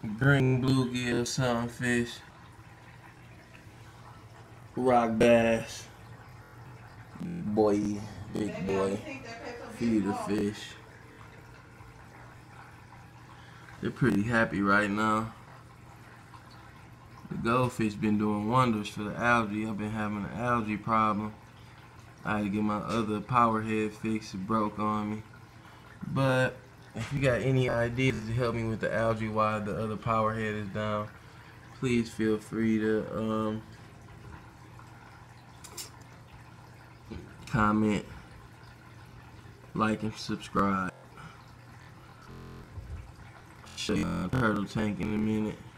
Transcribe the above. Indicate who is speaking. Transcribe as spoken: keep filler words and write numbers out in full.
Speaker 1: green bluegill, sunfish, rock bass, boy, big boy, feeder fish. They're pretty happy right now. The goldfish been doing wonders for the algae. I've been having an algae problem. I had to get my other power head fixed. It broke on me. But if you got any ideas to help me with the algae while the other power head is down, please feel free to um, comment, like, and subscribe. Show you a turtle tank in a minute.